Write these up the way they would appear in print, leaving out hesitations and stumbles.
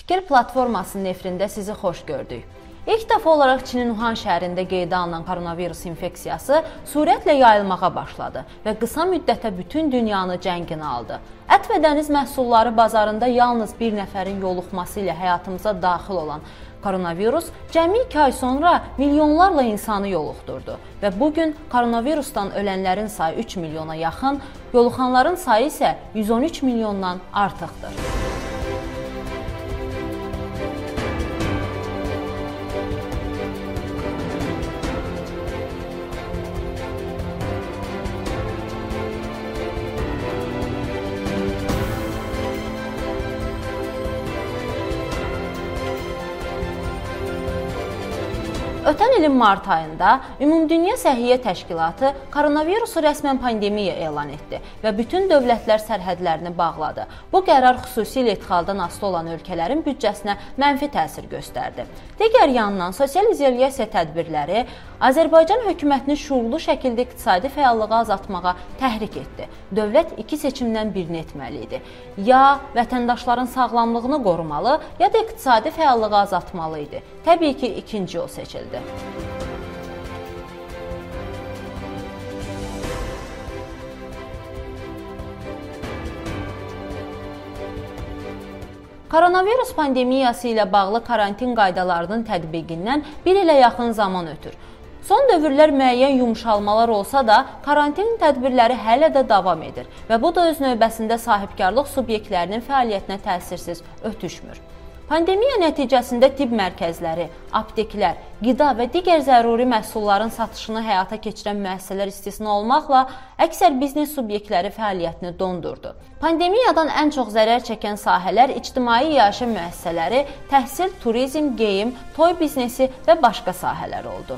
Fikir platformasının efirində sizi xoş gördük. İlk dəfə olaraq Çinin Wuhan şəhərində qeydə alınan koronavirus infeksiyası sürətlə yayılmağa başladı və qısa müddətə bütün dünyanı cəngin aldı. Ət və dəniz məhsulları bazarında yalnız bir nəfərin yoluxması ilə həyatımıza daxil olan koronavirus cəmi 2 ay sonra milyonlarla insanı yoluxdurdu və bugün koronavirusdan ölənlərin sayı 3 milyona yaxın, yoluxanların sayı isə 113 milyondan artıqdır. Ötən ilin mart ayında Ümumdünya Səhiyyə Təşkilatı koronavirusu rəsmən pandemiya elan etdi və bütün dövlətlər sərhədlərini bağladı. Bu qərar xüsusilə idxaldan asılı olan ölkələrin büdcəsinə mənfi təsir göstərdi. Digər yandan sosial izolyasiya tədbirləri Azərbaycan hökumətini şuurlu şəkildə iqtisadi fəallığı azaltmağa təhrik etdi. Dövlət iki seçimdən birini etməli idi. Ya vətəndaşların sağlamlığını qorumalı, ya da iqtisadi fəallığı azaltmalı idi. Təbii ki, ikinci yol seçildi. Koronavirus pandemiyası ilə bağlı karantin qaydalarının tətbiqindən bir ilə yaxın zaman ötür. Son dövrlər müəyyən yumşalmalar olsa da, karantin tədbirləri hələ də davam edir və bu da öz növbəsində sahibkarlıq subyektlərinin fəaliyyətinə təsirsiz ötüşmür. Pandemiya nəticəsində tibb mərkəzləri, apteklər, qida və digər zəruri məhsulların satışını həyata keçirən müəssisələr istisna olmaqla əksər biznes subyektləri fəaliyyətini dondurdu. Pandemiyadan ən çox zərər çəkən sahələr ictimai yaşayış müəssisələri, təhsil, turizm, geyim, toy biznesi və başqa sahələr oldu.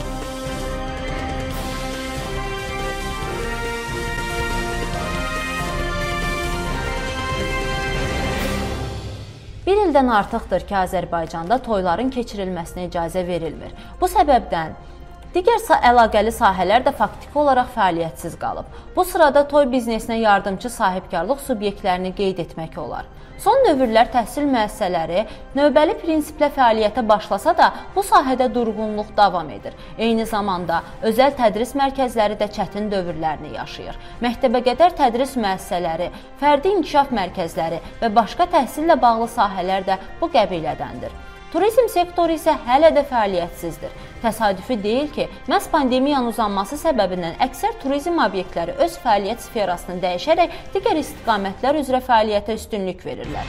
Bir ildən artıqdır ki, Azərbaycanda toyların keçirilməsinə icazə verilmir. Bu səbəbdən digər əlaqəli sahələr də faktiki olaraq fəaliyyətsiz qalıb. Bu sırada toy biznesinə yardımçı sahibkarlıq subyektlərini qeyd etmək olar. Son dövrlər təhsil müəssisələri növbəli prinsiplə fəaliyyətə başlasa da, bu sahədə durğunluq davam edir. Eyni zamanda özəl tədris mərkəzləri də çətin dövrlərini yaşayır. Məktəbəqədər tədris müəssisələri, fərdi inkişaf mərkəzləri və başqa təhsillə bağlı sahələr də bu qəbilədəndir. Turizm sektoru isə hələ də fəaliyyətsizdir. Təsadüfi deyil ki, məhz pandemiyanın uzanması səbəbindən əksər turizm obyektləri öz fəaliyyət sferasını dəyişərək digər istiqamətlər üzrə fəaliyyətə üstünlük verirlər.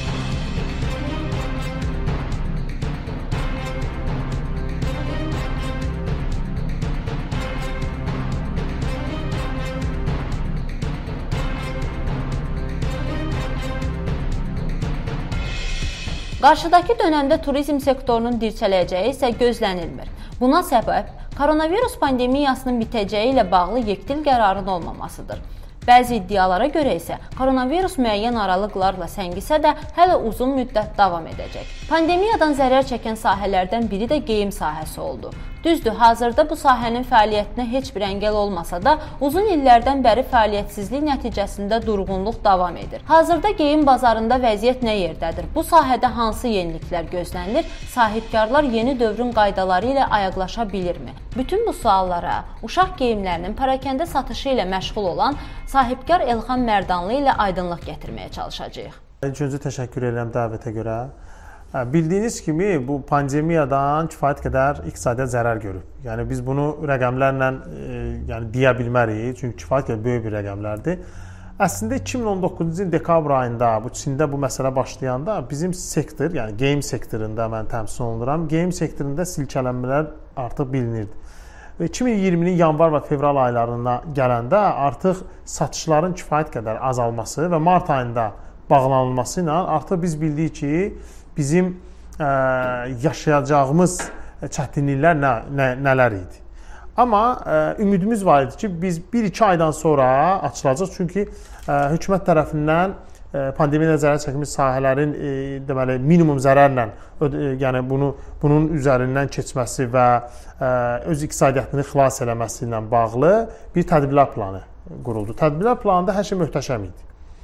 Qarşıdakı dönəmdə turizm sektorunun dirçələcəyi isə gözlənilmir. Buna səbəb koronavirus pandemiyasının bitəcəyi ilə bağlı yekdil qərarın olmamasıdır. Bəzi iddialara görə isə koronavirus müəyyən aralıqlarla səngisə də hələ uzun müddət davam edəcək. Pandemiyadan zərər çəkən sahələrdən biri də geyim sahəsi oldu. Düzdür, hazırda bu sahənin fəaliyyətinə heç bir əngəl olmasa da, uzun illərdən bəri fəaliyyətsizlik nəticəsində durğunluq davam edir. Hazırda geyim bazarında vəziyyət nə yerdədir? Bu sahədə hansı yeniliklər gözlənilir? Sahibkarlar yeni dövrün qaydaları ilə ayaqlaşa bilirmi? Bütün bu suallara uşaq geyimlərinin parakəndə satışı ilə məşğul olan sahibkar Elxan Mərdanlı ilə aydınlıq gətirməyə çalışacağıq. İlk öncə təşəkkür edirəm dəvətə görə. Bildiyiniz kimi bu pandemiyadan kifayət qədər iqtisadiyyat zərər görüb. Yəni biz bunu rəqəmlərlə deyə bilmərik, çünki kifayət qədər böyük bir rəqəmlərdir. Əslində 2019-cu ilin dekabr ayında bu Çində bu məsələ başlayanda bizim sektor, yəni geyim sektorunda mən təmsil olunuram. Geyim sektorunda silkələnmələr artıq bilinirdi. 2020-nin yanvar və fevral aylarına gələndə artıq satışların kifayət qədər azalması və mart ayında bağlanılması ilə artıq biz bildik ki, bizim yaşayacağımız çətinliklər nələr idi. Amma ümidimiz var idi ki, biz 1-2 aydan sonra açılacaq. Çünki hökumət tərəfindən pandemiya zərər çəkmiş sahələrin deməli minimum zərərlə yəni bunun üzərindən keçməsi və öz iqtisadiyyatını xilas eləməsi ilə bağlı bir tədbirlər planı quruldu. Tədbirlər planında hər şey möhtəşəm idi.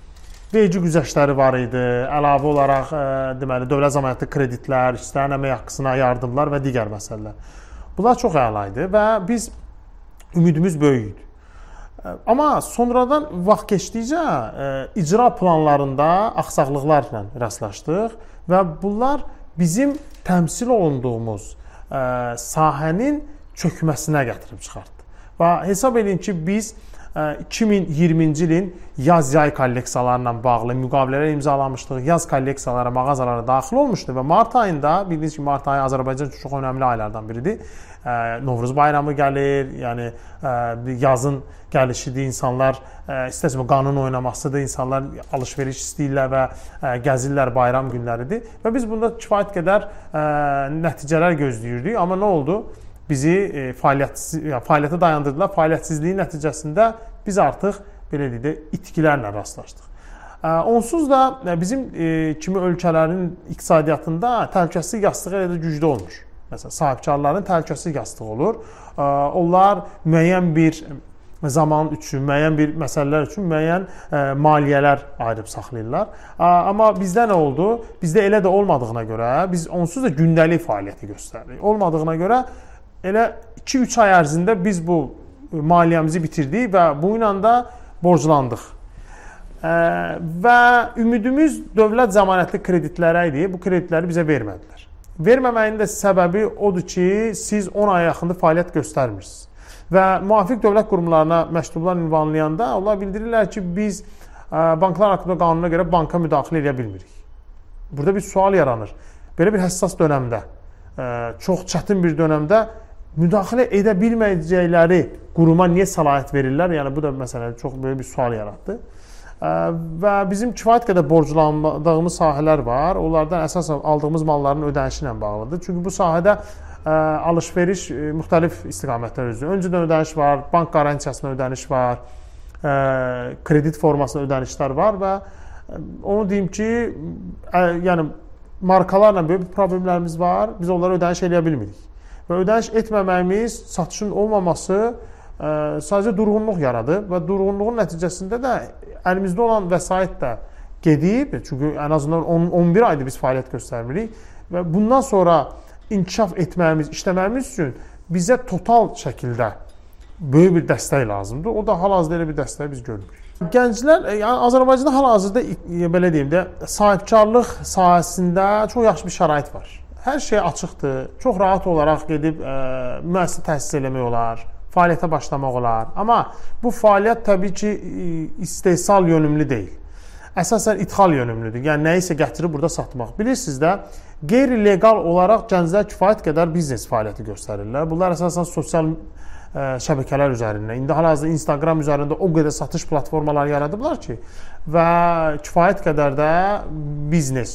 vergi güzəştləri var idi, əlavə olaraq deməli dövlət zəmanətli kreditlər, işçilərin əmək haqqısına yardımlar və digər məsələlər. Bunlar çox əla idi və biz ümidimiz böyük idi. Amma sonradan vaxt keçdikcə icra planlarında axsaqlıqlarla rastlaşdıq və bunlar bizim təmsil olunduğumuz sahənin çökməsinə gətirib çıxartdı. Və hesab edin ki, biz 2020-ci ilin yaz-yay kolleksiyalarla bağlı müqavilələr imzalamışdıq. Yaz kolleksiyaları mağazalara daxil olmuşdu və mart ayında, bildiyiniz ki, mart ayı Azərbaycan üçün çox önəmli aylardan biridir. Novruz bayramı gəlir, yəni yazın gəlişidir, insanlar istəsəm qanun oynamasıdır, insanlar alış-veriş istəyirlər və gəzirlər, bayram günləridir və biz bunda kifayət qədər nəticələr gözləyirdik, amma nə oldu? Bizi fəaliyyəti dayandırdılar. Fəaliyyətsizliyin nəticəsində biz artıq belə deyək, itkilərlə rastlaşdıq. Onsuz da bizim kimi ölkələrin iqtisadiyyatında təhlükəsizlik yastığı elə də güclü olmur. Məsələn, sahibkarların təhlükəsizlik yastığı olur. Onlar müəyyən bir zaman üçün, müəyyən bir məsələlər üçün müəyyən maliyyələr ayırıb saxlayırlar. Amma bizdə nə oldu? Bizdə elə də olmadığına görə biz onsuz da gündəlik fəaliyyəti göstəririk. Olmadığına görə elə 2-3 ay ərzində biz bu maliyyəmizi bitirdik və bu ilə də borclandıq. Və ümidimiz dövlət zəmanətli kreditlərə idi. Bu kreditləri bizə vermədilər. Verməməyin də səbəbi odur ki, siz 10 aya yaxında fəaliyyət göstərmirsiniz. Və müvafiq dövlət qurumlarına məktublar ünvanlayanda onlar bildirirlər ki, biz banklar haqqında qanuna görə banka müdaxilə edə bilmirik. Burada bir sual yaranır. Belə bir həssas dönəmdə, çox çətin bir dönəmdə müdaxilə edə bilməyəcəkləri quruma niyə səlahiyyət verirlər? Yəni bu da məsələn çox böyük bir sual yaratdı. Və bizim kifayət qədər borclandığımız sahələr var. Onlardan əsasən aldığımız malların ödənişi ilə bağlıdır. Çünki bu sahədə alış-veriş müxtəlif istiqamətlər üzrə. Öncədən ödəniş var, bank qarantiyasına ödəniş var, kredit formasına ödənişlər var və onu deyim ki, yəni markalarla böyük bir problemlərimiz var. Biz onlara ödəniş edə bilmirik. Və ödəniş etməməyimiz, satışın olmaması sadəcə durğunluq yaradı və durğunluğun nəticəsində də əlimizdə olan vəsait də gedib. Çünki ən azından 11 aydır biz fəaliyyət göstərmirik və bundan sonra inkişaf etməyimiz, işləməyimiz üçün bizə total şəkildə böyük bir dəstək lazımdır. O da hal-hazırda elə bir dəstəyi biz görmürük. Gənclər, yəni Azərbaycanda hal-hazırda belə deyim də, sahibkarlıq sahəsində çox yaxşı bir şərait var. Hər şey açıqdır. Çox rahat olaraq gedib müəssisə təsis eləmək olar, fəaliyyətə başlamaq olar. Amma bu fəaliyyət təbii ki, istehsal yönümlü deyil. Əsasən ithal yönümlüdür. Yəni nəyisə gətirib burada satmaq. Bilirsiniz də, qeyri-legal olaraq gənclər kifayət qədər biznes fəaliyyəti göstərirlər. Bunlar əsasən sosial şəbəkələr üzərində. İndi hal-hazırda Instagram üzərində o qədər satış platformaları yaradıblar ki və kifayət qədər də biznes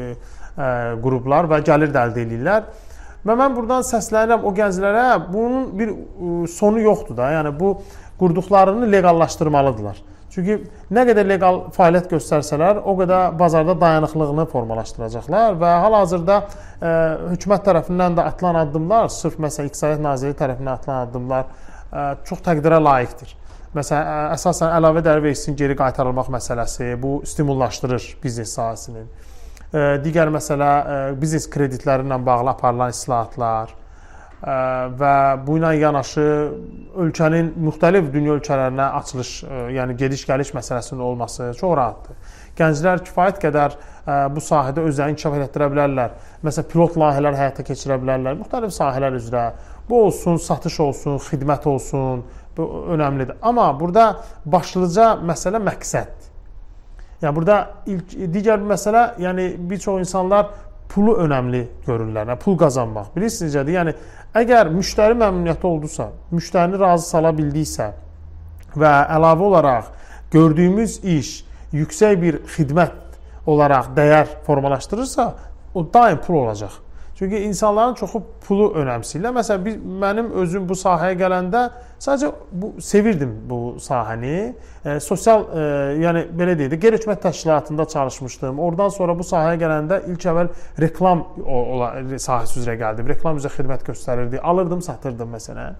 qruplar və gəlir də əldə edirlər. Və mən buradan səslənirəm o gənclərə, bunun bir sonu yoxdur da. Yəni bu qurduqlarını legallaşdırmalıdırlar. Çünki nə qədər legal fəaliyyət göstərsələr, o qədər bazarda dayanıqlığını formalaşdıracaqlar və hal-hazırda hökumət tərəfindən də atılan addımlar, sırf məsələn İqtisadiyyat Nazirliyi tərəfindən atılan addımlar çox təqdirə layiqdir. Məsələn, əsasən əlavə dəyər vergisinin geri qaytarılmaq məsələsi, bu stimullaşdırır biznes sahəsinin. Digər məsələ, biznes kreditləri ilə bağlı aparılan islahatlar və bu ilə yanaşı ölkənin müxtəlif dünya ölkələrinə açılış, yəni gediş-gəliş məsələsinin olması çox rahatdır. Gənclər kifayət qədər bu sahədə özlərini inkişaf etdirə bilərlər. Məsələn, pilot layihələr həyata keçirə bilərlər, müxtəlif sahələr üzrə. Bu olsun, satış olsun, xidmət olsun, bu önəmlidir. Amma burada başlıca məsələ məqsəddir. Yəni burada digər bir məsələ, yəni bir çox insanlar pulu önəmli görürlər, pul qazanmaq. Bilirsiniz necədir? Yəni əgər müştəri məmnuniyyəti oldusa, müştərini razı sala bildiksə və əlavə olaraq gördüyümüz iş yüksək bir xidmət olaraq dəyər formalaşdırırsa, o daim pul olacaq. Çünki insanların çoxu pulu önəmsəyirlər. Məsələn, mənim özüm bu sahəyə gələndə sadəcə sevirdim bu sahəni. Sosial, yəni belə deyək də, qeyri-hökumət təşkilatında çalışmışdım. Oradan sonra bu sahəyə gələndə ilk əvvəl reklam sahəsi üzrə gəldim. Reklam üzrə xidmət göstərirdi. Alırdım, satırdım məsələn.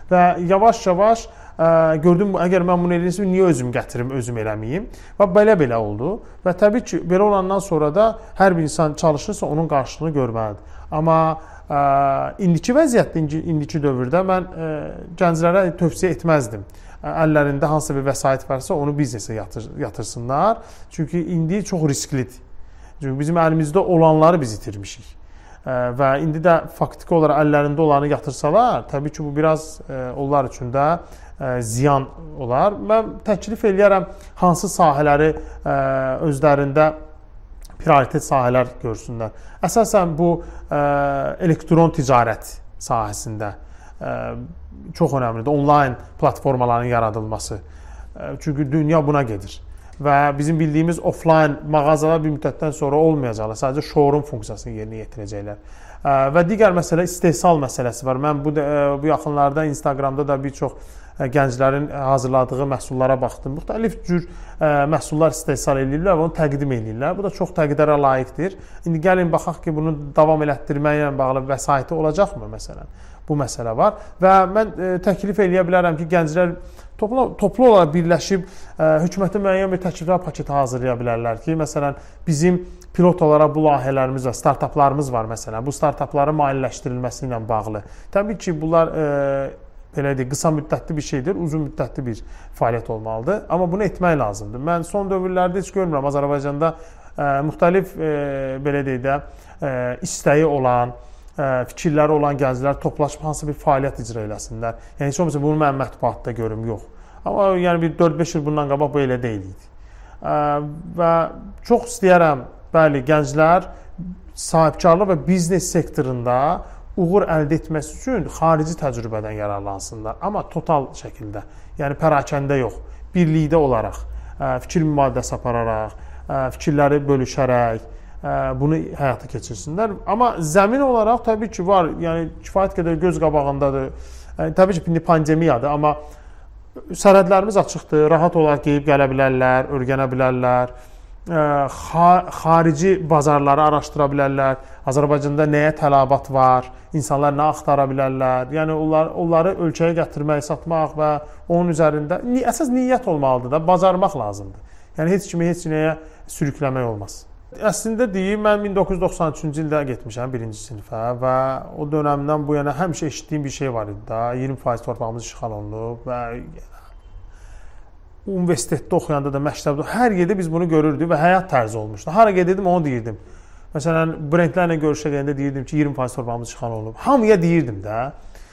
və yavaş-yavaş gördüm, əgər mən bunu eləyirsəm, niyə özüm gətirim, özüm eləməyim? Və belə oldu. Və təbii ki, belə olandan sonra da hər bir insan çalışırsa onun qarşılığını görməlidir. Amma indiki vəziyyətdə, indiki dövrdə mən gənclərə tövsiyə etməzdim. Əllərində hansısa bir vəsait varsa onu biznesə yatırsınlar. Çünki indi çox risklidir. Çünki bizim əlimizdə olanları biz itirmişik. Və indi də faktiki olaraq əllərində olanı yatırsalar, təbii ki, bu biraz onlar üçün də ziyan olar. Mən təklif eləyərəm hansı sahələri özlərində prioritet sahələr görsünlər. Əsasən bu elektron ticarət sahəsində çox önəmlidir. Onlayn platformaların yaradılması. Çünki dünya buna gedir. Və bizim bildiyimiz offline mağazalar bir müddətdən sonra olmayacaqlar. Sadəcə showroom funksiyasını yerinə yetirəcəklər. Və digər məsələ istehsal məsələsi var. Mən bu yaxınlarda Instagramda da bir çox gənclərin hazırladığı məhsullara baxdım. Müxtəlif cür məhsullar istehsal edirlər və onu təqdim edirlər. Bu da çox təqdirə layiqdir. İndi gəlin baxaq ki, bunu davam elətdirməklə bağlı vəsaiti olacaqmı məsələn? Bu məsələ var və mən təklif eləyə bilərəm ki, gənclər toplu olaraq birləşib hökumətə müəyyən bir təkliflər paketi hazırlaya bilərlər ki, məsələn, bizim pilot olaraq bu layihələrimiz var, startaplarımız var məsələn. Bu startapların maliyyələşdirilməsi ilə bağlı. Təbii ki, bunlar belə deyək, qısa müddətli bir şeydir, uzun müddətli bir fəaliyyət olmalıdır. Amma bunu etmək lazımdır. Mən son dövrlərdə heç görmürəm Azərbaycanda müxtəlif belə deyək də istəyi olan, fikirləri olan gənclər toplaşıb hansı bir fəaliyyət icra eləsinlər. Yəni heç olmasa bunu mən mətbuatda görüm, yox. Amma yəni bir 4-5 il bundan qabaq bu elə deyildi. Və çox istəyərəm, bəli, gənclər sahibkarlıq və biznes sektorunda uğur əldə etməsi üçün xarici təcrübədən yararlansınlar. Amma total şəkildə, yəni pərakəndə yox, birlikdə olaraq, fikir mübadiləsi apararaq, fikirləri bölüşərək, bunu həyata keçirsinlər. Amma zəmin olaraq təbii ki, var, yəni kifayət qədər göz qabağındadır. Təbii ki, pandemiyadır, amma sərhədlərimiz açıqdır, rahat olaraq geyib gələ bilərlər, öyrənə bilərlər, xarici bazarları araşdıra bilərlər, Azərbaycanda nəyə tələbat var, insanlar nə axtara bilərlər, yəni onları ölkəyə gətirmək, satmaq və onun üzərində əsas niyyət olmalıdır da, bacarmaq lazımdır. Yəni heç kimi heç nəyə sürükləmək olmaz. Əslində deyim, mən 1993-cü ildə getmişəm birinci sinifə və o dönəmdən bu yana həmişə eşitdiyim bir şey var idi da, 20% torpağımız işğal olunub və universitetdə oxuyanda da, məktəbdə, hər yerdə biz bunu görürdük və həyat tərzi olmuşdu. Hara gedirdim, onu deyirdim. Məsələn, brendlərlə görüşə gələndə deyirdim ki, 20% torpağımız işğal olunub. Hamıya deyirdim də.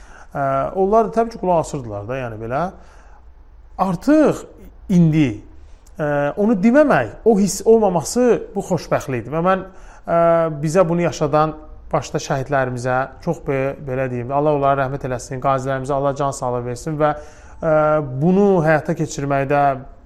Onlar təbii ki, qulaq asırdılar da, yəni belə. Artıq indi onu deməmək, o hiss olmaması bu xoşbəxtlikdir. Və mən bizə bunu yaşadan başda şəhidlərimizə çox belə deyim, Allah onlara rəhmət eləsin, qazilərimizə Allah can sağlığı versin və bunu həyata keçirməkdə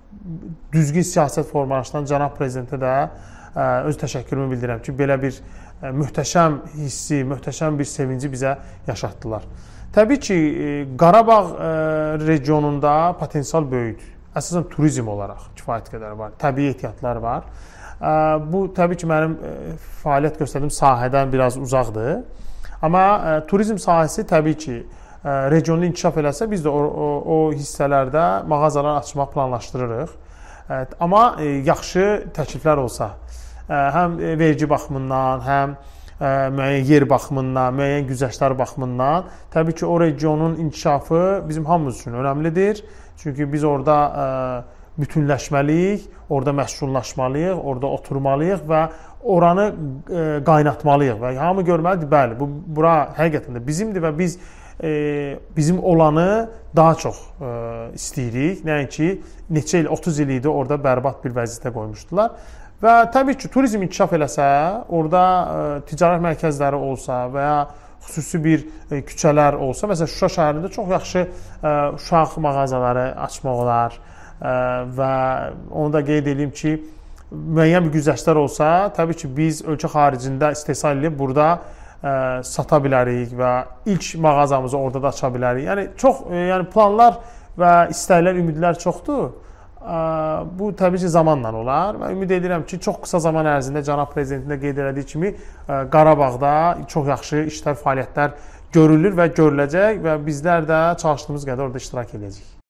düzgün siyasət formalaşdıran cənab prezidentə də öz təşəkkürümü bildirirəm ki, belə bir möhtəşəm hissi, möhtəşəm bir sevinci bizə yaşatdılar. Təbii ki, Qarabağ regionunda potensial böyükdür. Əsasən turizm olaraq kifayət qədər var, təbii ehtiyatlar var. Bu, təbii ki, mənim fəaliyyət göstərdiyim sahədən biraz uzaqdır. Amma turizm sahəsi təbii ki, regionu inkişaf eləsə, biz də o hissələrdə mağazalar açmaq planlaşdırırıq. Amma yaxşı təkliflər olsa, həm vergi baxımından, həm müəyyən yer baxımından, müəyyən güzəştlər baxımından, təbii ki, o regionun inkişafı bizim hamımız üçün önəmlidir. Çünki biz orada bütünləşməliyik, orada məşğullaşmalıyıq, orada oturmalıyıq və oranı qaynatmalıyıq və hamı görməlidir, bəli, bura həqiqətən də bizimdir və biz bizim olanı daha çox istəyirik. Nəinki neçə il, 30 il idi orada bərbad bir vəziyyətə qoymuşdular. Və təbii ki, turizm inkişaf eləsə, orada ticarət mərkəzləri olsa və ya xüsusi bir küçələr olsa, məsələn, Şuşa şəhərində çox yaxşı uşaq mağazaları açmaq olar və onu da qeyd edeyim ki, müəyyən bir güzəştlər olsa, təbii ki, biz ölkə xaricində istehsal edib burada sata bilərik və ilk mağazamızı orada da aça bilərik. Yəni, çox planlar və istəklər, ümidlər çoxdur. Bu təbii ki, zamanla olar və ümid edirəm ki, çox qısa zaman ərzində cənab prezidentin də qeyd elədiyi kimi Qarabağda çox yaxşı işlər, fəaliyyətlər görülür və görüləcək və bizlər də çalışdığımız qədər orada iştirak edəcəyik.